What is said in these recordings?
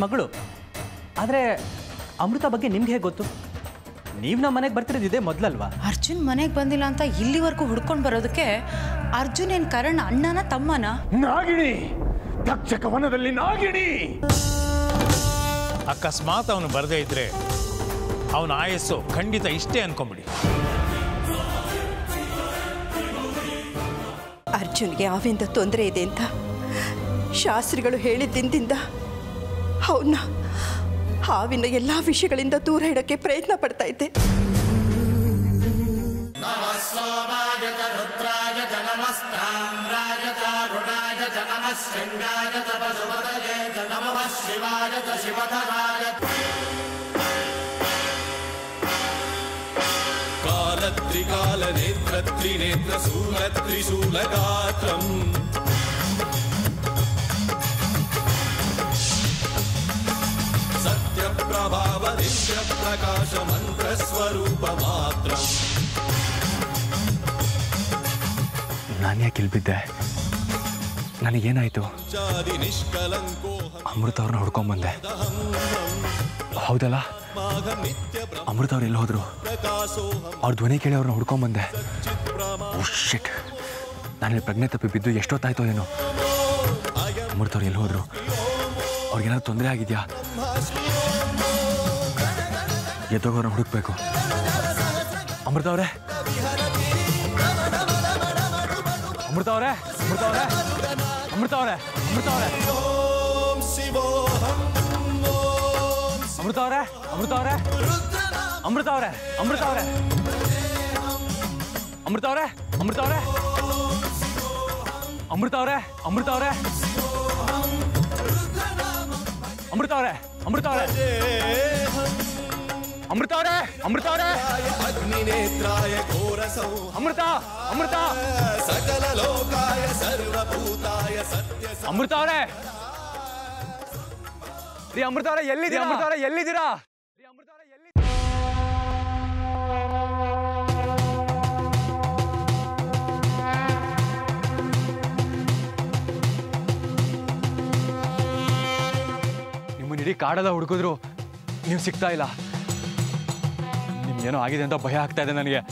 ಮಗಳು. ಆದರೆ ಅಮೃತ ಬಗ್ಗೆ ನಿಮ್ಗೆ ಹೇಗೆ ಗೊತ್ತು? ನೀವು ನಮ್ಮ ಮನೆಗೆ ಬರ್ತಿರೋದಿದೆ ಮೊದಲಲ್ವಾ? ಅರ್ಜುನ್ ಮನೆಗೆ ಬಂದಿಲ್ಲ ಅಂತ ಇಲ್ಲಿವರೆಗೂ ಹುಡ್ಕೊಂಡು ಬರೋದಕ್ಕೆ ಅರ್ಜುನ್ ಏನು ಕರಣ್ ಅಣ್ಣನ ತಮ್ಮನ? ನಾಗಿಣಿ, ತಕ್ಷಕ ವನದಲ್ಲಿ ನಾಗಿಣಿ. ಅಕಸ್ಮಾತ್ ಅವನು ಬರದೇ ಇದ್ರೆ ಅವನ ಆಯಸ್ಸು ಖಂಡಿತ ಇಷ್ಟೇ ಅನ್ಕೊಂಬಿಡಿ. ಅರ್ಜುನ್ಗೆ ಅವಿಂದ ತೊಂದರೆ ಇದೆ ಅಂತ ಶಾಸ್ತ್ರಿಗಳು ಹೇಳಿದ್ದಿಂದ ಅವನ್ನ ಹಾವಿನ ಎಲ್ಲ ವಿಷಯಗಳಿಂದ ದೂರ ಇಡಕ್ಕೆ ಪ್ರಯತ್ನ ಪಡ್ತಾ ಇದ್ದೆ. ಕಾಲತ್ರಿಕಾಲ ನೇತ್ರ ತ್ರಿನೇತ್ರ ಶೂಲ ತ್ರಿಶೂಲ ಗಾತ್ರಂ ಸತ್ಯ ಪ್ರಭಾವ ದಿವ್ಯ ಪ್ರಕಾಶ ಮಂತ್ರ ಸ್ವರೂಪ ಮಾತ್ರ. ನಾನು ಯಾಕೆ ಇಲ್ಲಿ ಬಿದ್ದೆ? ನನಗೇನಾಯ್ತು? ಅಮೃತ ಅವ್ರನ್ನ ಹುಡ್ಕೊಂಬಂದೆ. ಹೌದಲ್ಲ, ಅಮೃತ ಅವ್ರು ಎಲ್ಲಿ ಹೋದ್ರು? ಅವ್ರ ಧ್ವನಿ ಕೇಳಿ ಅವ್ರನ್ನ ಹುಡ್ಕೊಂಬಂದೆ. ಓ ಶಿಟ್, ನಾನಿಲ್ಲಿ ಪ್ರಜ್ಞೆ ತಪ್ಪಿ ಬಿದ್ದು ಎಷ್ಟೊತ್ತಾಯ್ತೋ ಏನೋ. ಅಮೃತ ಅವ್ರು ಎಲ್ಲಿ ಹೋದ್ರು? ಅವ್ರಿಗೇನಾದ್ರು ತೊಂದರೆ ಆಗಿದೆಯಾ? ಎದ್ದೋಗವ್ರನ್ನ ಹುಡುಕ್ಬೇಕು. ಅಮೃತ ಅವರೇ, ಅಮೃತ ಅವರೇ, ಅಮೃತ ಅವರೇ, ಅಮೃತ ಅವರೇ, ಅಮೃತ ಅವರೇ, ಅಮೃತ ಅವರೇ, ಅಮೃತ ಅವರೇ, ಅಮೃತ ಅವರೇ, ಅಮೃತ ಅವರೇ, ಅಮೃತ ಅವರೇ, ಅಮೃತ ಅವರೇ, ಅಮೃತ ಅವರೇ, ಅಮೃತ ಅವರೇ, ಅಮೃತ ಅವರೇ, ಅಮೃತ ಅವರೇ, ಅಮೃತ ಅವರೇ, ಅಮೃತ ಅವರೇ, ಅಗ್ನಿನೇತ್ರಾಯ ಘೋರಸೌ ಅಮೃತ, ಅಮೃತ, ಸಕಲ ಲೋಕಾಯ ಸರ್ವಭೂತಾಯ ಸತ್ಯ. ಅಮೃತ ಅವರೇ, ರೀ ಅಮೃತ ಅವರೇ ಎಲ್ಲಿದ್ದೀರಾ? ಅಮೃತ ಅವರೇ ಎಲ್ಲಿದ್ದೀರಾ? ನಿಮ್ಮನ್ನ ಇಡೀ ಕಾಡೆಲ್ಲ ಹುಡುಕಿದ್ರು ನೀವು ಸಿಗ್ತಾ ಇಲ್ಲ. ನಿಮ್ಗೇನೋ ಆಗಿದೆ ಅಂತ ಭಯ ಆಗ್ತಾ ಇದೆ ನನಗೆ.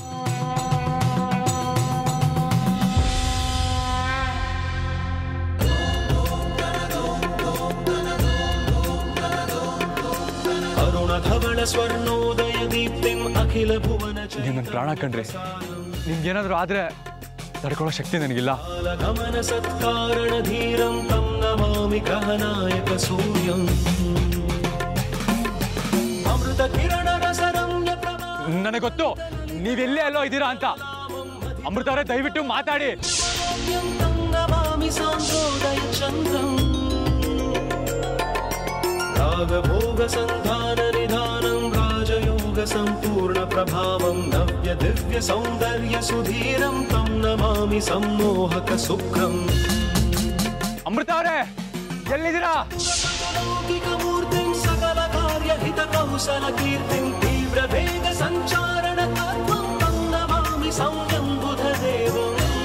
ನೀವು ನನ್ನ ಪ್ರಾಣ ಕಂಡ್ರಿ. ನಿಮ್ಗೇನಾದ್ರೂ ಆದ್ರೆ ತಡ್ಕೊಳ್ಳೋ ಶಕ್ತಿ ನನಗಿಲ್ಲ. ನನಗೆ ಗೊತ್ತು ನೀವೆಲ್ಲೇ ಎಲ್ಲೋ ಇದ್ದೀರಾ ಅಂತ. ಅಮೃತ ಅವರೇ ದಯವಿಟ್ಟು ಮಾತಾಡಿ. ರಾಗಭೋಗ ಸಂಧಾನ ನಿಧಾನಂ ರಾಜಯೋಗ ಸಂಪೂರ್ಣ ಪ್ರಭಾವಂ ನವ್ಯ ದಿವ್ಯ ಸೌಂದರ್ಯ ಸುಧೀರಂ ತಂ ನಮಾಮಿ ಸಮ್ಮೋಹಕ ಸುಖಂ. ಅಮೃತ ಅವರೇ ಎಲ್ಲಿದ್ದೀರಾ? ಲೌಕಿಕ ಮೂರ್ತಿಂ ಸಕಲ ಕಾರ್ಯ ಹಿತ ಕೌಶಲ ಕೀರ್ತಿಂ ತೀವ್ರ ವೇಗ ಸಂಚಾರಣ ತತ್ವಂ ತಂ ನಮಾಮಿ ಸಂಯಂ ಬುಧ ದೇವಂ.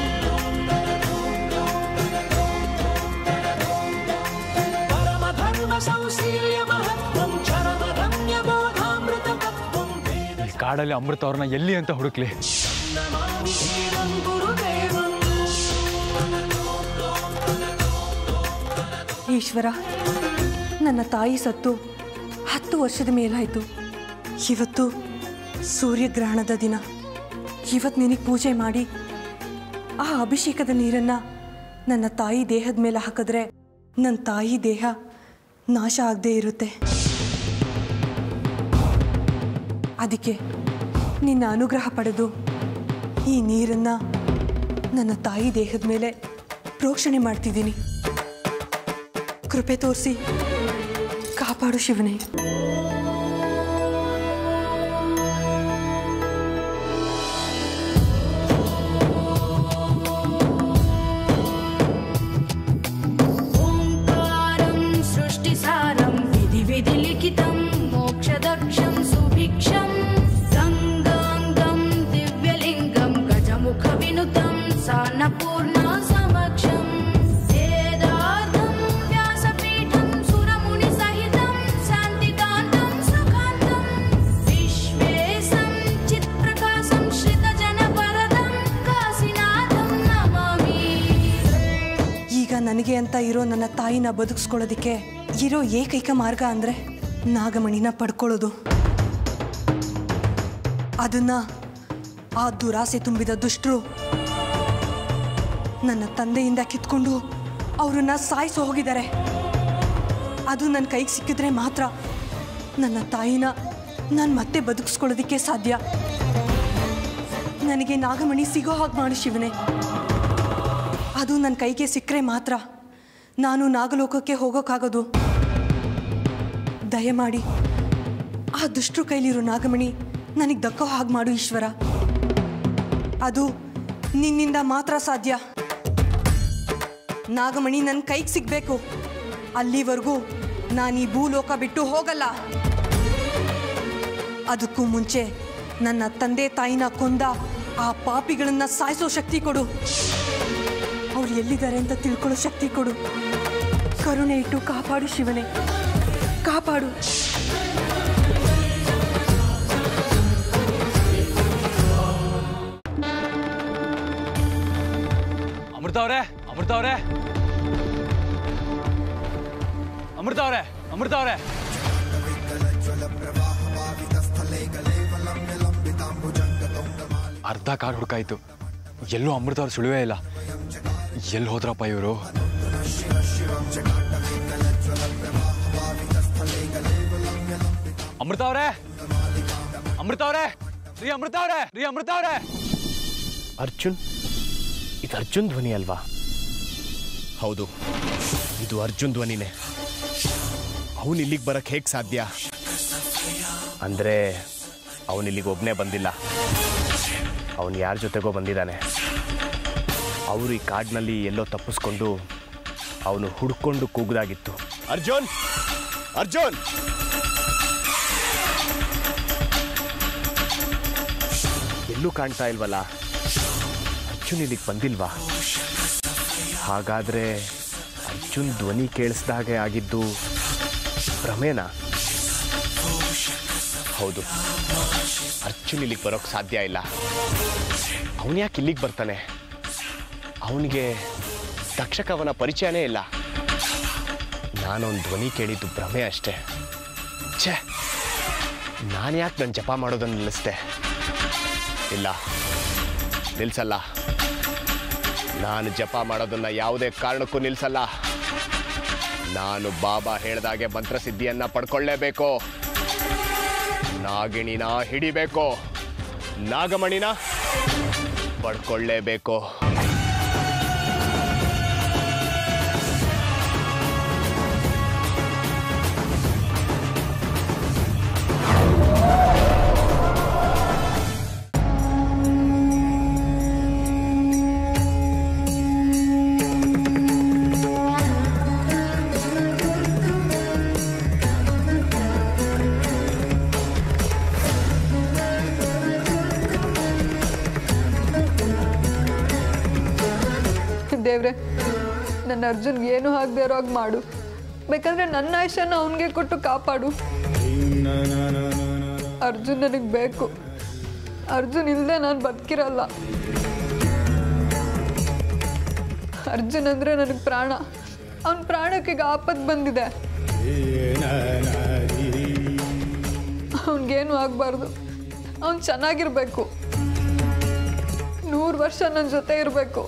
ಪರಮ ಧರ್ಮ ಸೌಶೀಲ್ಯ ಮಹತ್ವಂ ಚರಮ ರಮ್ಯ ಬೋಧಾಮೃತ ತತ್ವಂ. ಈ ಕಾಡಲ್ಲಿ ಅಮೃತ ಅವ್ರನ್ನ ಎಲ್ಲಿ ಅಂತ ಹುಡುಕ್ಲಿ? ನಮಾಮಿ ಶ್ರೀರಂ ಗುರುದೇವಂ. ಈಶ್ವರ, ನನ್ನ ತಾಯಿ ಸತ್ತು 10 ವರ್ಷದ ಮೇಲಾಯಿತು. ಇವತ್ತು ಸೂರ್ಯಗ್ರಹಣದ ದಿನ. ಇವತ್ತು ನಿನಗೆ ಪೂಜೆ ಮಾಡಿ ಆ ಅಭಿಷೇಕದ ನೀರನ್ನು ನನ್ನ ತಾಯಿ ದೇಹದ ಮೇಲೆ ಹಾಕಿದ್ರೆ ನನ್ನ ತಾಯಿ ದೇಹ ನಾಶ ಆಗದೆ ಇರುತ್ತೆ. ಅದಕ್ಕೆ ನಿನ್ನ ಅನುಗ್ರಹ ಪಡೆದು ಈ ನೀರನ್ನು ನನ್ನ ತಾಯಿ ದೇಹದ ಮೇಲೆ ಪ್ರೋಕ್ಷಣೆ ಮಾಡ್ತಿದ್ದೀನಿ. ಕೃಪೆ ತೋರಿಸಿ ಕಾಪಾಡು ಶಿವನೇ. ಓಂಕಾರಂ ಸೃಷ್ಟಿಸಾರಂ ವಿಧಿ ವಿಧಿ ಲಿಖಿತಂ ಮೋಕ್ಷದಕ್ಷಂ ಸುಭಿಕ್ಷಂ ಗಂಗಾಂಗಂ ದಿವ್ಯಲಿಂಗಂ ಗಜಮುಖ ವಿನುತಂ ಸಾನ್ನಪೂರ್ಣ ಸಮಕ್ಷಂ. ವೇದಾರ್ಥಂ ವ್ಯಾಸಪೀಠಂ ಸುರಮುನಿ ಸಹಿತಂ ನನಗೆ ಅಂತ ಇರೋ ನನ್ನ ತಾಯಿನ ಬದುಕಿಸ್ಕೊಳ್ಳೋದಕ್ಕೆ ಇರೋ ಏಕೈಕ ಮಾರ್ಗ ಅಂದರೆ ನಾಗಮಣಿನ ಪಡ್ಕೊಳ್ಳೋದು. ಅದನ್ನ ಆ ದುರಾಸೆ ತುಂಬಿದ ದುಷ್ಟರು ನನ್ನ ತಂದೆಯಿಂದ ಕಿತ್ಕೊಂಡು ಅವರನ್ನ ಸಾಯಿಸಿ ಹೋಗಿದ್ದಾರೆ. ಅದು ನನ್ನ ಕೈಗೆ ಸಿಕ್ಕಿದ್ರೆ ಮಾತ್ರ ನನ್ನ ತಾಯಿನ ನಾನು ಮತ್ತೆ ಬದುಕಿಸ್ಕೊಳ್ಳೋದಕ್ಕೆ ಸಾಧ್ಯ. ನನಗೆ ನಾಗಮಣಿ ಸಿಗೋ ಹಾಗೆ ಮಾಡು ಶಿವನೇ. ಅದು ನನ್ನ ಕೈಗೆ ಸಿಕ್ಕರೆ ಮಾತ್ರ ನಾನು ನಾಗಲೋಕಕ್ಕೆ ಹೋಗೋಕ್ಕಾಗೋದು. ದಯಮಾಡಿ ಆ ದುಷ್ಟರು ಕೈಲಿರೋ ನಾಗಮಣಿ ನನಗೆ ದಕ್ಕೋ ಹಾಗೆ ಮಾಡು ಈಶ್ವರ. ಅದು ನಿನ್ನಿಂದ ಮಾತ್ರ ಸಾಧ್ಯ. ನಾಗಮಣಿ ನನ್ನ ಕೈಗೆ ಸಿಗಬೇಕು. ಅಲ್ಲಿವರೆಗೂ ನಾನು ಈ ಭೂಲೋಕ ಬಿಟ್ಟು ಹೋಗಲ್ಲ. ಅದಕ್ಕೂ ಮುಂಚೆ ನನ್ನ ತಂದೆ ತಾಯಿನ ಕೊಂದ ಆ ಪಾಪಿಗಳನ್ನ ಸಾಯಿಸೋ ಶಕ್ತಿ ಕೊಡು. ಅವ್ರು ಎಲ್ಲಿದ್ದಾರೆ ಅಂತ ತಿಳ್ಕೊಳ್ಳೋ ಶಕ್ತಿ ಕೊಡು. ಕರುಣೆ ಇಟ್ಟು ಕಾಪಾಡು ಶಿವನೇ, ಕಾಪಾಡು. ಅಮೃತ ಅವರೇ, ಅಮೃತ ಅವರೇ, ಅಮೃತ ಅವರೇ, ಅಮೃತ ಅವರೇ. ಅರ್ಧ ಕಾರ್ ಹುಡುಕಾಯ್ತು, ಎಲ್ಲೂ ಅಮೃತ ಅವ್ರು ಸುಳಿವೇ ಇಲ್ಲ. ಎಲ್ಲಿ ಹೋದ್ರಪ್ಪ ಇವರು? ಅಮೃತ ಅವರೇ, ಅಮೃತ ಅವರೇ, ರೀ ಅಮೃತ ಅವರೇ, ರೀ ಅಮೃತ ಅವರೇ. ಅರ್ಜುನ್, ಇದು ಅರ್ಜುನ್ ಧ್ವನಿ ಅಲ್ವಾ? ಹೌದು, ಇದು ಅರ್ಜುನ್ ಧ್ವನಿನೇ. ಅವನು ಇಲ್ಲಿಗೆ ಬರಕ್ಕೆ ಹೇಗೆ ಸಾಧ್ಯ? ಅಂದರೆ ಅವನು ಇಲ್ಲಿಗೆ ಒಬ್ಬನೇ ಬಂದಿಲ್ಲ, ಅವನು ಯಾರ ಜೊತೆಗೋ ಬಂದಿದ್ದಾನೆ. ಅವರು ಈ ಕಾಡಿನಲ್ಲಿ ಎಲ್ಲೋ ತಪ್ಪಿಸ್ಕೊಂಡು ಅವನು ಹುಡ್ಕೊಂಡು ಕೂಗ್ದಾಗಿತ್ತು. ಅರ್ಜುನ್, ಅರ್ಜುನ್! ಎಲ್ಲೂ ಕಾಣ್ತಾ ಇಲ್ವಲ್ಲ? ಅರ್ಜುನ್ ಇಲ್ಲಿಗೆ ಬಂದಿಲ್ವಾ? ಹಾಗಾದರೆ ಅರ್ಜುನ್ ಧ್ವನಿ ಕೇಳಿಸ್ದಾಗೆ ಆಗಿದ್ದು ಭ್ರಮೇನಾ? ಹೌದು, ಅರ್ಜುನ್ ಇಲ್ಲಿಗೆ ಬರೋಕ್ಕೆ ಸಾಧ್ಯ ಇಲ್ಲ. ಅವನು ಯಾಕೆ ಇಲ್ಲಿಗೆ ಬರ್ತಾನೆ? ಅವನಿಗೆ ತಕ್ಷಕವನ ಪರಿಚಯನೇ ಇಲ್ಲ. ನಾನೊಂದು ಧ್ವನಿ ಕೇಳಿದ್ದು ಭ್ರಮೆ ಅಷ್ಟೇ. ಛೇ, ನಾನು ಯಾಕೆ ನನ್ನ ಜಪ ಮಾಡೋದನ್ನು ನಿಲ್ಲಿಸ್ದೆ? ಇಲ್ಲ, ನಿಲ್ಲಿಸಲ್ಲ. ನಾನು ಜಪ ಮಾಡೋದನ್ನು ಯಾವುದೇ ಕಾರಣಕ್ಕೂ ನಿಲ್ಲಿಸಲ್ಲ. ನಾನು ಬಾಬಾ ಹೇಳ್ದಾಗೆ ಮಂತ್ರಸಿದ್ಧಿಯನ್ನು ಪಡ್ಕೊಳ್ಳೇಬೇಕು. ನಾಗಿಣಿನ ಹಿಡಿಬೇಕು, ನಾಗಮಣಿನ ಪಡ್ಕೊಳ್ಳೇಬೇಕು. ದೇವ್ರೆ, ನನ್ನ ಅರ್ಜುನ್ ಏನು ಆಗದೆ ಇರೋ ಹಾಗೆ ಮಾಡು. ಬೇಕಾದ್ರೆ ನನ್ನ ಆಯುಷ್ಯನ ಅವನಿಗೆ ಕೊಟ್ಟು ಕಾಪಾಡು. ಅರ್ಜುನ್ ನನಗೆ ಬೇಕು. ಅರ್ಜುನ್ ಇಲ್ಲದೆ ನಾನು ಬದುಕಿರಲ್ಲ. ಅರ್ಜುನ್ ಅಂದರೆ ನನಗೆ ಪ್ರಾಣ. ಅವನ ಪ್ರಾಣಕ್ಕೆ ಈಗ ಆಪತ್ತು ಬಂದಿದೆ. ಅವನಿಗೇನು ಆಗಬಾರ್ದು. ಅವನು ಚೆನ್ನಾಗಿರ್ಬೇಕು. 100 ವರ್ಷ ನನ್ನ ಜೊತೆ ಇರಬೇಕು.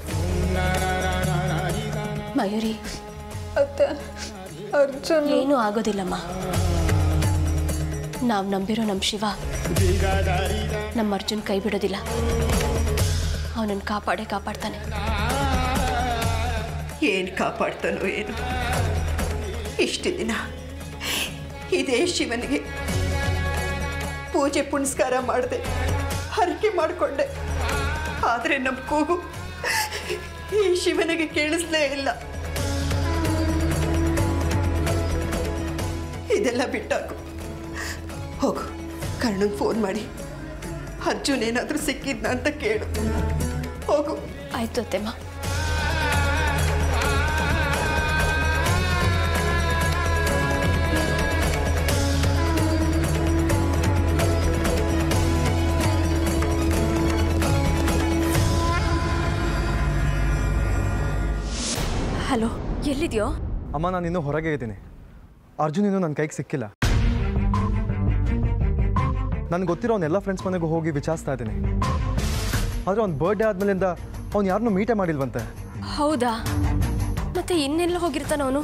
ಮಯೂರಿ, ಅತ್ತೆ, ಅರ್ಜುನ್ ಏನೂ ಆಗೋದಿಲ್ಲಮ್ಮ. ನಾವು ನಂಬಿರೋ ನಮ್ಮ ಶಿವ ನಮ್ಮ ಅರ್ಜುನ್ ಕೈ ಬಿಡೋದಿಲ್ಲ. ಅವನನ್ನು ಕಾಪಾಡ್ತಾನೆ. ಏನು ಕಾಪಾಡ್ತಾನೋ ಏನು. ಇಷ್ಟು ದಿನ ಇದೇ ಶಿವನಿಗೆ ಪೂಜೆ ಪುನಸ್ಕಾರ ಮಾಡಿದೆ, ಹರಕೆ ಮಾಡಿಕೊಂಡೆ. ಆದರೆ ನಮ್ಮ ಕೂಗು ಈ ಶಿವನಿಗೆ ಕೇಳಿಸ್ಲೇ ಇಲ್ಲ. ಇದೆಲ್ಲ ಬಿಟ್ಟಾಕು. ಹೋಗು, ಕರ್ಣಂಗೆ ಫೋನ್ ಮಾಡಿ ಅರ್ಜುನ್ ಏನಾದರೂ ಸಿಕ್ಕಿದ್ನ ಅಂತ ಕೇಳು. ಹೋಗು. ಆಯ್ತು ಅತ್ತೆಮ್ಮ. ಹಲೋ, ಎಲ್ಲಿದ್ಯೋ? ಅಮ್ಮ, ನಾನು ಇನ್ನೂ ಹೊರಗೆ ಇದ್ದೀನಿ. ಅರ್ಜುನ್ ಇನ್ನೂ ನನ್ನ ಕೈಗೆ ಸಿಕ್ಕಿಲ್ಲ. ನನಗೆ ಗೊತ್ತಿರೋ ಅವನೆಲ್ಲ ಫ್ರೆಂಡ್ಸ್ ಮನೆಗೂ ಹೋಗಿ ವಿಚಾರಿಸ್ತಾ ಇದ್ದೀನಿ. ಆದರೆ ಅವ್ನ ಬರ್ಡೇ ಆದಮೇಲಿಂದ ಅವ್ನು ಯಾರನ್ನೂ ಮೀಟೇ ಮಾಡಿಲ್ವಂತೆ. ಹೌದಾ? ಮತ್ತೆ ಇನ್ನೆಲ್ಲ ಹೋಗಿರ್ತಾನ ಅವನು?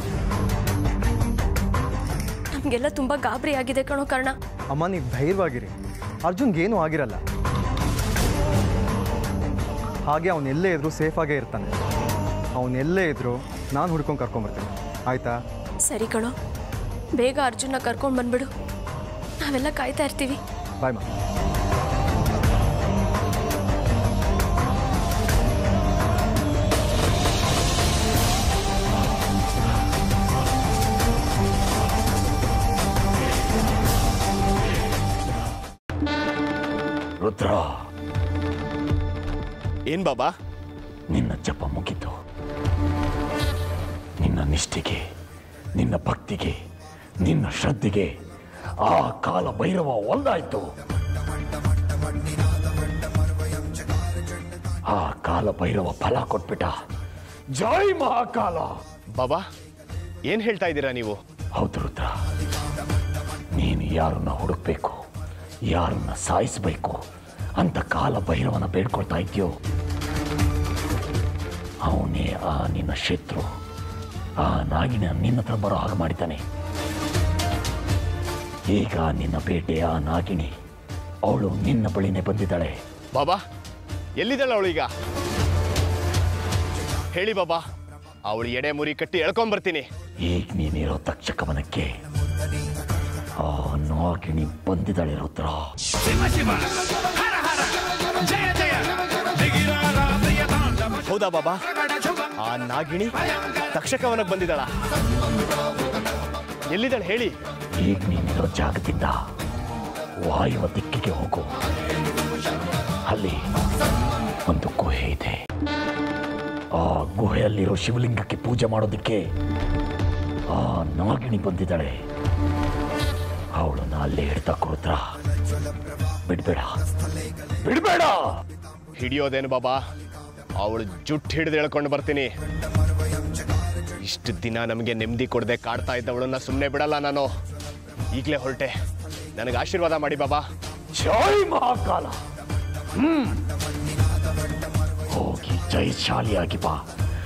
ನಮಗೆಲ್ಲ ತುಂಬ ಗಾಬರಿ ಆಗಿದೆ ಕಣೋ ಕರ್ಣ. ಅಮ್ಮ, ನೀವು ಧೈರ್ಯವಾಗಿರಿ. ಅರ್ಜುನ್ಗೇನೂ ಆಗಿರಲ್ಲ. ಹಾಗೆ ಅವನೆಲ್ಲೇ ಇದ್ರೂ ಸೇಫಾಗೇ ಇರ್ತಾನೆ. ಅವನೆಲ್ಲೇ ಇದ್ರೂ ನಾನು ಹುಡ್ಕೊಂಡು ಕರ್ಕೊಂಬರ್ತೀನಿ, ಆಯಿತಾ? ಸರಿ ಕಣೋ, ಬೇಗ ಅರ್ಜುನ್ನ ಕರ್ಕೊಂಡು ಬಂದ್ಬಿಡು. ನಾವೆಲ್ಲ ಕಾಯ್ತಾ ಇರ್ತೀವಿ. ಬಾಯ್ ಮಾ. ರುದ್ರ, ಏನ್ ಬಾಬಾ? ನಿನ್ನ ಜಪ ಮುಗಿತು. ನಿನ್ನ ನಿಷ್ಠೆಗೆ, ನಿನ್ನ ಭಕ್ತಿಗೆ, ನಿನ್ನ ಶ್ರದ್ಧೆಗೆ ಆ ಕಾಲ ಭೈರವ ಒಂದಾಯ್ತು. ಆ ಕಾಲ ಭೈರವ ಫಲ ಕೊಟ್ಬಿಟ್ಟ. ಜೈ ಮಹಾಕಾಲ. ಬಾಬಾ, ಏನ್ ಹೇಳ್ತಾ ಇದ್ದೀರಾ ನೀವು? ಹೌದು ರುದ್ರ, ನೀನು ಯಾರನ್ನ ಹುಡುಕ್ಬೇಕು, ಯಾರನ್ನ ಸಾಯಿಸಬೇಕು ಅಂತ ಕಾಲ ಭೈರವನ ಬೇಡ್ಕೊಳ್ತಾ ಇದ್ಯೋ, ಅವನೇ ಆ ನಿನ್ನ ಶತ್ರು. ಆ ನಾಗಿನ ನಿನ್ನ ಹತ್ರ ಬರೋ ಹಾಗೆ ಮಾಡಿದ್ದಾನೆ. ಈಗ ನಿನ್ನ ಬೇಟೆ ಆ ನಾಗಿಣಿ, ಅವಳು ನಿನ್ನ ಬಳಿನೇ ಬಂದಿದ್ದಾಳೆ. ಬಾಬಾ, ಎಲ್ಲಿದ್ದಾಳೆ ಅವಳು ಈಗ? ಹೇಳಿ ಬಾಬಾ, ಅವಳು ಎಡೆ ಮುರಿ ಕಟ್ಟಿ ಎಳ್ಕೊಂಡ್ಬರ್ತೀನಿ. ಈಗ ನೀನಿರೋ ತಕ್ಷಕವನಕ್ಕೆ ಆ ನಾಗಿಣಿ ಬಂದಿದ್ದಾಳೆ ರುದ್ರ. ಹೌದಾ ಬಾಬಾ? ಆ ನಾಗಿಣಿ ತಕ್ಷಕವನಕ್ಕೆ ಬಂದಿದ್ದಾಳ? ಎಲ್ಲಿದ್ದಾಳೆ ಹೇಳಿ? ಈಗ ನೀನಿರೋ ಜಾಗದಿಂದ ವಾಯುವ ದಿಕ್ಕಿಗೆ ಹೋಗು. ಅಲ್ಲಿ ಒಂದು ಗುಹೆ ಇದೆ. ಆ ಗುಹೆಯಲ್ಲಿರೋ ಶಿವಲಿಂಗಕ್ಕೆ ಪೂಜೆ ಮಾಡೋದಕ್ಕೆ ಆ ನಾಗಿಣಿ ಬಂದಿದ್ದಾಳೆ. ಅವಳನ್ನ ಅಲ್ಲೇ ಹಿಡ್ತಾ ಕೊಡ್ತ್ರ. ಬಿಡ್ಬೇಡ, ಬಿಡ್ಬೇಡ. ಹಿಡಿಯೋದೇನು ಬಾಬಾ? ಅವಳು ಜುಟ್ಟು ಹಿಡಿದು ಎಳ್ಕೊಂಡು ಬರ್ತೀನಿ. ಇಷ್ಟು ದಿನ ನಮಗೆ ನೆಮ್ಮದಿ ಕೊಡದೆ ಕಾಡ್ತಾ ಇದ್ದವಳನ್ನ ಸುಮ್ಮನೆ ಬಿಡಲ್ಲ ನಾನು. ಈಗಲೇ ಹೊರಟೆ, ನನಗೆ ಆಶೀರ್ವಾದ ಮಾಡಿ ಬಾಬಾ. ಜೈ ಮಹಾಕಾಲ. ಹೋಗಿ ಜಯಶಾಲಿಯಾಗಿ ಬಾ.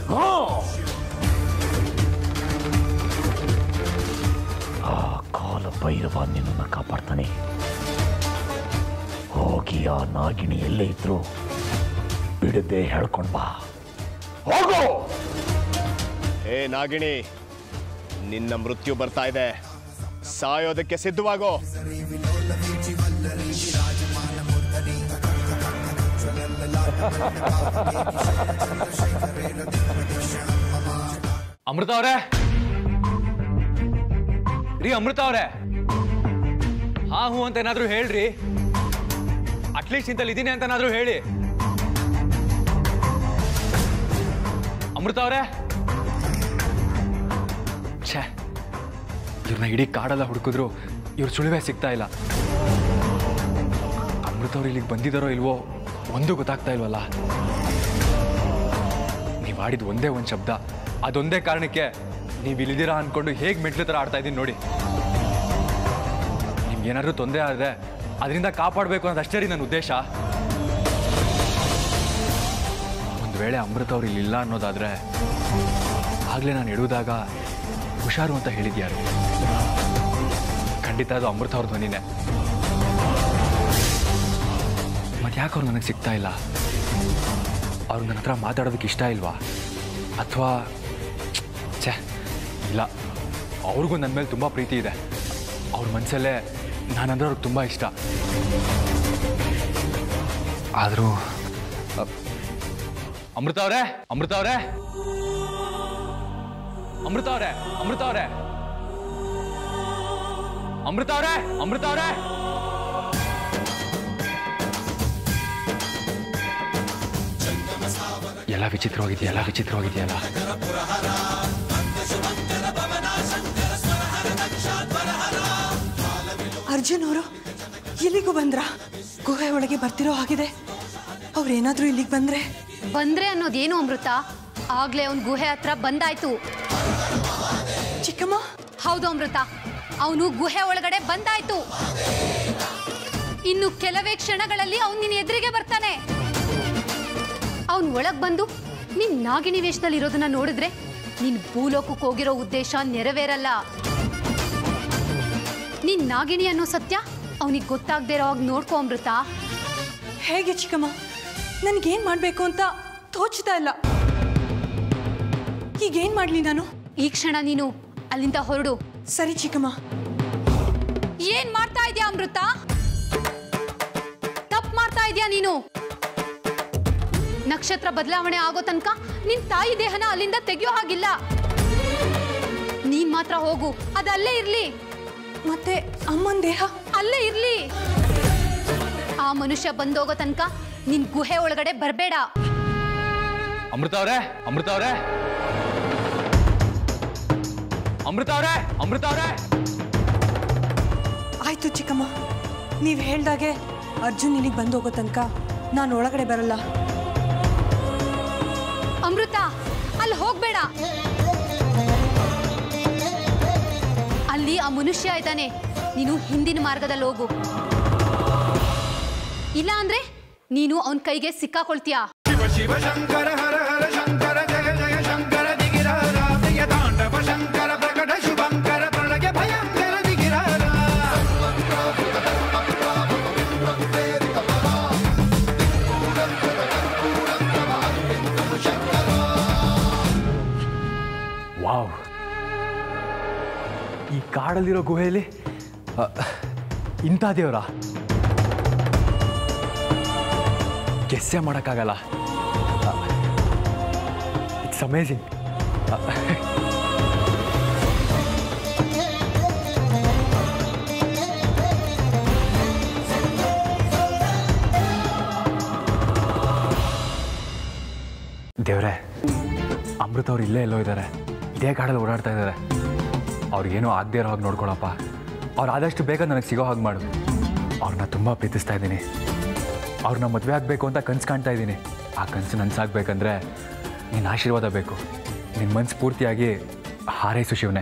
ಆ ಕಾಲ ಭೈರವ ನಿನ್ನನ್ನು ಕಾಪಾಡ್ತಾನೆ. ಹೋಗಿ ಆ ನಾಗಿಣಿ ಎಲ್ಲೇ ಇದ್ರು ಬಿಡದೆ ಹೇಳ್ಕೊಂಡ್ ಬಾ. ಹೋಗೋ. ಏ ನಾಗಿಣಿ, ನಿನ್ನ ಮೃತ್ಯು ಬರ್ತಾ ಇದೆ. ಸಾಯೋದಕ್ಕೆ ಸಿದ್ಧವಾಗೋ. ಅಮೃತ ಅವರೇ, ರೀ ಅಮೃತ ಅವರೇ, ಹಾ ಹೂ ಅಂತ ಏನಾದ್ರೂ ಹೇಳ್ರಿ. ಅಟ್ಲೀಸ್ಟ್ ಇಂತಲ್ಲಿ ಇದೀನಿ ಅಂತನಾದ್ರೂ ಹೇಳಿ. ಅಮೃತ ಅವರೇ. ಛೇ, ಇವ್ರನ್ನ ಇಡೀ ಕಾಡೆಲ್ಲ ಹುಡುಕಿದ್ರು ಇವ್ರ ಸುಳಿವೇ ಸಿಗ್ತಾ ಇಲ್ಲ. ಅಮೃತ ಅವ್ರು ಇಲ್ಲಿಗೆ ಬಂದಿದ್ದಾರೋ ಇಲ್ವೋ ಒಂದು ಗೊತ್ತಾಗ್ತಾ ಇಲ್ವಲ್ಲ. ನೀವು ಆಡಿದ ಒಂದೇ ಒಂದು ಶಬ್ದ, ಅದೊಂದೇ ಕಾರಣಕ್ಕೆ ನೀವು ಇಲ್ಲಿದ್ದೀರಾ ಅನ್ಕೊಂಡು ಹೇಗೆ ಮೆಟ್ಲು ಥರ ಆಡ್ತಾ ಇದ್ದೀನಿ ನೋಡಿ. ನಿಮ್ಗೇನಾದ್ರೂ ತೊಂದರೆ ಆದರೆ ಅದರಿಂದ ಕಾಪಾಡಬೇಕು ಅನ್ನೋದಷ್ಟೇ ರೀ ನನ್ನ ಉದ್ದೇಶ. ಒಂದು ವೇಳೆ ಅಮೃತ ಅವ್ರು ಇಲ್ಲಿಲ್ಲ ಅನ್ನೋದಾದರೆ ಆಗಲೇ ನಾನು ಎಡುವುದಾಗ ಹುಷಾರು ಅಂತ ಹೇಳಿದ್ಯಾರು. ಖಂಡಿತ ಅದು ಅಮೃತ ಅವ್ರ ಧ್ವನಿನೇ. ಮತ್ತೆ ಯಾಕೆ ಅವ್ರು ನನಗೆ ಸಿಗ್ತಾ ಇಲ್ಲ? ಅವ್ರು ನನ್ನ ಹತ್ರ ಮಾತಾಡೋದಕ್ಕೆ ಇಷ್ಟ ಇಲ್ವಾ? ಅಥವಾ ಛೇ ಇಲ್ಲ, ಅವ್ರಿಗೂ ನನ್ನ ಮೇಲೆ ತುಂಬ ಪ್ರೀತಿ ಇದೆ. ಅವ್ರ ಮನಸ್ಸಲ್ಲೇ ನಾನಂದ್ರೆ ಅವ್ರಿಗೆ ತುಂಬ ಇಷ್ಟ. ಆದರೂ ಅಮೃತ ಅವರೇ, ಅಮೃತ ಅವರೇ, ಅಮೃತ ಅವರೇ, ಅಮೃತ ಅವರೇ, ಅಮೃತ ಅವರೇ, ಅಮೃತ ಅವರೇ. ಎಲ್ಲ ವಿಚಿತ್ರವಾಗಿದೆಯಲ್ಲ, ಎಲ್ಲ ವಿಚಿತ್ರವಾಗಿದೆಯಲ್ಲ. ಅರ್ಜುನ್ ಅವರು ಇಲ್ಲಿಗೂ ಬಂದ್ರ? ಗುಹೆ ಒಳಗೆ ಬರ್ತಿರೋ ಹಾಗಿದೆ. ಅವ್ರೇನಾದ್ರೂ ಇಲ್ಲಿಗೆ ಬಂದ್ರೆ ಅನ್ನೋದೇನು ಅಮೃತ? ಆಗ್ಲೇ ಅವ್ನ ಗುಹೆ ಹತ್ರ ಬಂದಾಯ್ತು. ಚಿಕ್ಕಮ್ಮ? ಹೌದು ಅಮೃತ, ಅವನು ಗುಹೆ ಒಳಗಡೆ ಬಂದಾಯ್ತು. ಇನ್ನು ಕೆಲವೇ ಕ್ಷಣಗಳಲ್ಲಿ ಅವನು ನಿನ್ನ ಎದುರಿಗೆ ಬರ್ತಾನೆ. ಅವನು ಒಳಗ್ ಬಂದು ನೀನ್ ನಾಗಿಣಿ ವೇಷದಲ್ಲಿ ಇರೋದನ್ನ ನೋಡಿದ್ರೆ ನೀನ್ ಭೂಲೋಕಕ್ಕೆ ಹೋಗಿರೋ ಉದ್ದೇಶ ನೆರವೇರಲ್ಲ. ನೀನ್ ನಾಗಿಣಿ ಅನ್ನೋ ಸತ್ಯ ಅವನಿಗೆ ಗೊತ್ತಾಗದೆ ಇರೋ ಹಾಗೆ ನೋಡ್ಕೊ ಅಮೃತ. ಹೇಗೆ ಚಿಕ್ಕಮ್ಮ? ನನಗೇನು ಮಾಡಬೇಕು ಅಂತ ತೋಚ್ತಾ ಇಲ್ಲ. ಈಗೇನು ಮಾಡಲಿ ನಾನು? ಈ ಕ್ಷಣ ನೀನು ಅಲ್ಲಿಂದ ಹೊರಡು. ಸರಿ ಚಿಕ್ಕಮ್ಮ. ಏನ್ ಮಾಡ್ತಾ ಇದೀಯಾ ಅಮೃತ? ತಪ್ಪು ಮಾಡ್ತಾ ಇದೀಯಾ ನೀನು. ನಕ್ಷತ್ರ ಬದಲಾವಣೆ ಆಗೋ ತನಕ ನಿನ್ ತಾಯಿ ದೇಹನ ಅಲ್ಲಿಂದ ತೆಗೆಯೋ ಹಾಗಿಲ್ಲ. ನೀನ್ ಮಾತ್ರ ಹೋಗು, ಅದಲ್ಲೇ ಇರ್ಲಿ. ಮತ್ತೆ ಅಮ್ಮನ ದೇಹ ಅಲ್ಲೇ ಇರ್ಲಿ. ಆ ಮನುಷ್ಯ ಬಂದೋಗೋ ತನಕ ನಿನ್ ಗುಹೆ ಒಳಗಡೆ ಬರಬೇಡ. ಅಮೃತ ಅವರೇ, ಅಮೃತ ಅವರೇ, ಅಮೃತ ಅವರೇ, ಅಮೃತ ಅವರೇ. ಆಯ್ತು ಚಿಕ್ಕಮ್ಮ, ನೀವು ಹೇಳ್ದಾಗೆ ಅರ್ಜುನ್ ನಿನಗೆ ಬಂದೋಗೋ ತನಕ ನಾನು ಒಳಗಡೆ ಬರಲ್ಲ. ಅಮೃತ, ಅಲ್ಲಿ ಹೋಗ್ಬೇಡ. ಅಲ್ಲಿ ಆ ಮನುಷ್ಯ ಇದ್ದಾನೆ. ನೀನು ಹಿಂದಿನ ಮಾರ್ಗದಲ್ಲಿ ಹೋಗು. ಇಲ್ಲ ಅಂದ್ರೆ ನೀನು ಅವನ ಕೈಗೆ ಸಿಕ್ಕಾಕೊಳ್ತೀಯಾ. ಶಿವ ಶಿವ ಶಂಕರ ಹರ ಹರ ಶಂಕರ ಜಯ ಜಯ ಶಂಕರ ದಿಗಿರಾರ ಪ್ರಿಯ ತಾಂಡವ ಶಂಕರ ಪ್ರಕಟ ಶುಭಂಕರ ಪ್ರಳಯ ಭಯಂಕರ ದಿಗಿರಾರ. ವಾವ್, ಈ ಕಾಡಲ್ಲಿರೋ ಗುಹೆಯಲ್ಲಿ ಇಂಥ ದೇವರ ಗೆಸ್ಸೇ ಮಾಡೋಕ್ಕಾಗಲ್ಲ. It's amazing. ದೇವ್ರೆ, ಅಮೃತ ಅವ್ರು ಇಲ್ಲೇ ಎಲ್ಲೋ ಇದ್ದಾರೆ. ಇದೇ ಕಾಡಲ್ಲಿ ಓಡಾಡ್ತಾ ಇದ್ದಾರೆ. ಅವ್ರಿಗೇನೋ ಆಗದೆ ಇರೋ ಹಾಗೆ ನೋಡ್ಕೊಳಪ್ಪ. ಅವ್ರು ಆದಷ್ಟು ಬೇಗ ನನಗೆ ಸಿಗೋ ಹಾಗೆ ಮಾಡು. ಅವ್ರನ್ನ ತುಂಬ ಪ್ರೀತಿಸ್ತಾ ಇದ್ದೀನಿ. ಅವ್ರನ್ನ ಮದುವೆ ಆಗಬೇಕು ಅಂತ ಕನಸು ಕಾಣ್ತಾ ಇದ್ದೀನಿ. ಆ ಕನಸು ನನಸಾಗಬೇಕಂದ್ರೆ ನಿನ್ನ ಆಶೀರ್ವಾದ ಬೇಕು. ನಿನ್ನ ಮನಸ್ಸು ಪೂರ್ತಿಯಾಗಿ ಹಾರೈಸು ಶಿವನೇ.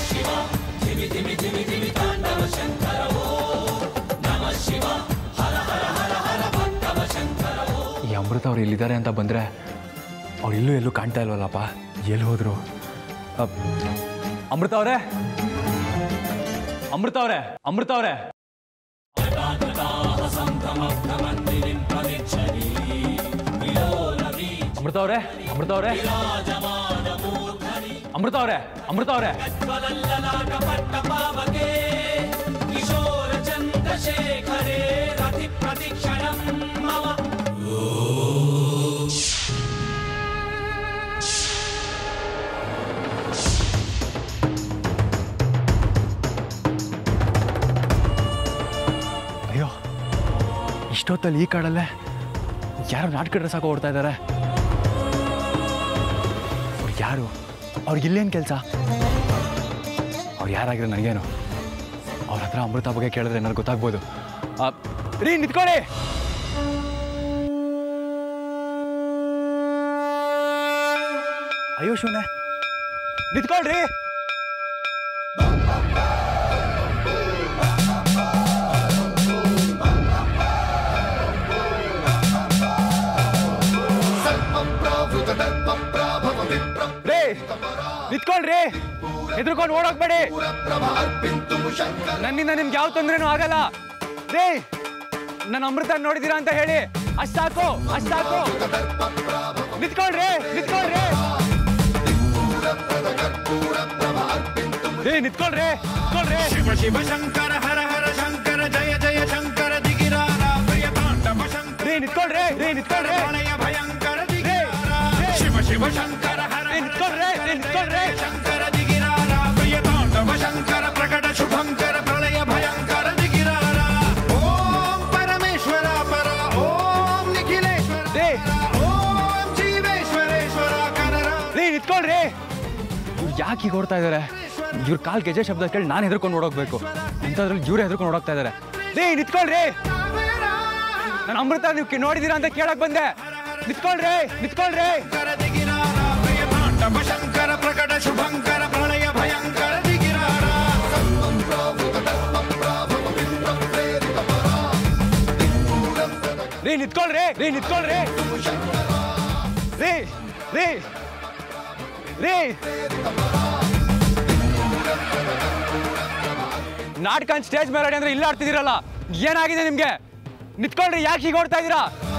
ಈ ಅಮೃತ ಅವ್ರು ಇಲ್ಲಿದ್ದಾರೆ ಅಂತ ಬಂದರೆ ಅವ್ರು ಎಲ್ಲೂ ಕಾಣ್ತಾ ಇಲ್ವಲ್ಲಪ್ಪ. ಎಲ್ಲಿ ಹೋದ್ರು? ಅಮೃತ ಅವರೇ, ಅಮೃತ ಅವರೇ, ಅಮೃತ ಅವರೇ. ಅಮೃತ ಅವರೇ, ಅಮೃತ ಅವರೇ, ಅಮೃತ ಅವರೇ, ಅಮೃತ ಅವರೇ. ಅಯ್ಯೋ, ಇಷ್ಟೊತ್ತಲ್ಲಿ ಈ ಕಾಡಲ್ಲೇ ಯಾರೋ ನಾಟಕ ಡ್ರೆಸ್ ಹಾಕೋ ಓಡ್ತಾ ಇದ್ದಾರೆ. ಅವ್ರು ಯಾರು? ಅವ್ರಿಗಿಲ್ಲೇನು ಕೆಲಸ? ಅವ್ರು ಯಾರಾಗಿರೋ ನನಗೇನು? ಅವ್ರ ಹತ್ರ ಅಮೃತ ಬಗ್ಗೆ ಕೇಳಿದ್ರೆ ನನಗೆ ಗೊತ್ತಾಗ್ಬೋದು. ರೀ, ನಿಂತ್ಕೊಳ್ಳಿ. ಅಯ್ಯೋ ಶಿವನೇ, ನಿಂತ್ಕೊಳ್ರಿ. ರೇ, ನಿಂತ್ಕೊಳ್ರಿ. ಹೆದರ್ಕೊಂಡು ಓಡೋಗ್ಬೇಡಿ. ನನ್ನಿಂದ ನಿಮ್ಗೆ ಯಾವ ತೊಂದ್ರೆನೂ ಆಗಲ್ಲ. ರೇ, ನನ್ನ ಅಮೃತ ನೋಡಿದೀರಾ ಅಂತ ಹೇಳಿ ಅಷ್ಟಾಕು, ಅಷ್ಟಾಕು. ನಿಂತ್ಕೊಳ್ರಿ, ನಿಂತ್ಕೊಳ್ರಿ. ರೇ, ನಿಂತ್ಕೊಳ್ರಿ, ನಿಂತ್ಕೊಳ್ರಿ. ಶಿವ ಶಿವ ಶಂಕರ ಹರ ಹರ ಶಂಕರ ಜಯ ಜಯ ಶಂಕರ ದಿಗಿರಾರ ಪ್ರಿಯ ತಾಂಡವ ಶಂಕರ. ರೇ, ನಿಂತ್ಕೊಳ್ರಿ, ರೇ, ನಿಂತ್ಕೊಳ್ರಿ. ಪ್ರಳಯ ಭಯಂಕರ ದಿಗಿರಾರ ಶಿವ ಶಿವ ಶಂಕರ ಹರ ನಿಂತ್ಕೊಳ್ರಿ, ನಿಂತ್ಕೊಳ್ರಿ. ಶಂಕರ ದಿಗಿರಾರ ಪ್ರಿಯ ತಾಂಡವ ಶಂಕರ ಪ್ರಕಟ ಶುಭಂಕರ ಪ್ರಳಯ ಭಯಂಕರ ದಿಗಿರಾರ. ಓಂ ಪರಮೇಶ್ವರ ಪರ, ಓಂ ನಿಖಿಲೇಶ್ವರ, ಓಂ ಜೀವೇಶ್ವರೇಶ್ವರ ಕನರ. ರೇ, ನಿಂತ್ಕೊಳ್ರಿ. ಯಾಕೆ ಈಗ ಓಡ್ತಾ ಇದ್ದಾರೆ? ಇವ್ರ ಕಾಲ್ ಗೆಜೆ ಶಬ್ದ ಕೇಳಿ ನಾನು ಹೆದರ್ಕೊಂಡು ಓಡೋಗ್ಬೇಕು ಅಂತದ್ರಲ್ಲಿ ಇವ್ರು ಹೆದರ್ಕೊಂಡು ಓಡೋಗ್ತಾ ಇದ್ದಾರೆ. ರೇ, ನಿಂತ್ಕೊಳ್ರಿ. ನಾನು ಅಮೃತ ನೀವು ನೋಡಿದೀರಾ ಅಂತ ಕೇಳಕ್ ಬಂದೆ. ನಿಂತ್ಕೊಳ್ರಿ, ನಿಂತ್ಕೊಳ್ರಿ. ಶಂಕರ ದಿಗಿರಾರ ಪ್ರಿಯ ತಾಂಡವ ಶಂಕರ ಪ್ರಕಟ ಶುಭಂಕರ ಪ್ರಳಯ ಭಯಂಕರ ದಿಗಿರಾಡ ರೀ ನಿತ್ಕೊಳ್ರಿ ರೀ ನಿತ್ಕೊಳ್ರಿ ರೀ ರೀ ರೀ ನಾಟಕ ಸ್ಟೇಜ್ ಮೇಲೆ ಅಂದ್ರೆ ಇಲ್ಲ ಆಡ್ತಿದ್ದೀರಲ್ಲ ಏನಾಗಿದೆ ನಿಮ್ಗೆ ನಿತ್ಕೊಳ್ರಿ ಯಾಕೆ ಹೀಗೆ ಓಡ್ತಾ ಇದ್ದೀರಾ